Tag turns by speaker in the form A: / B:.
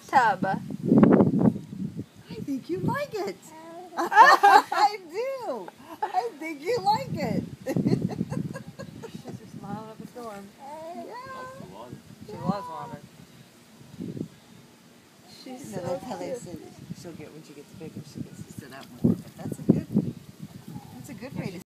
A: tub.
B: I think you like it. I do. I think you like it.
A: She's just smiling up a storm.
B: Yeah.
A: She was water. She's
B: No,
A: so
B: that's how they
A: cute.
B: said she'll get when she gets bigger. She gets to sit up more. But that's a good way to